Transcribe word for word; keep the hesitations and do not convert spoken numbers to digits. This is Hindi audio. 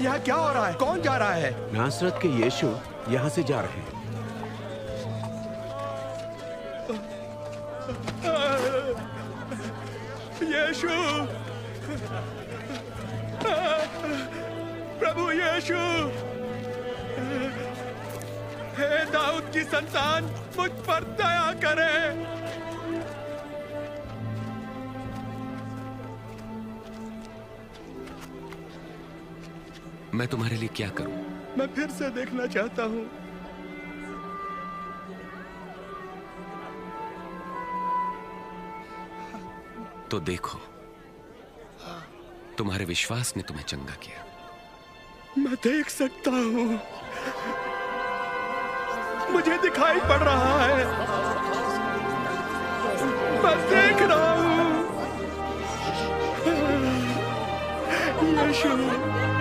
यहाँ क्या हो रहा है? कौन जा रहा है? नासरत के यीशु यहाँ से जा रहे हैं। यीशु, प्रभु यीशु, हे दाऊद की संतान, मुझ पर दया करे। मैं तुम्हारे लिए क्या करूं? मैं फिर से देखना चाहता हूं। तो देखो, तुम्हारे विश्वास ने तुम्हें चंगा किया। मैं देख सकता हूं, मुझे दिखाई पड़ रहा है, मैं देख रहा हूं। यीशु,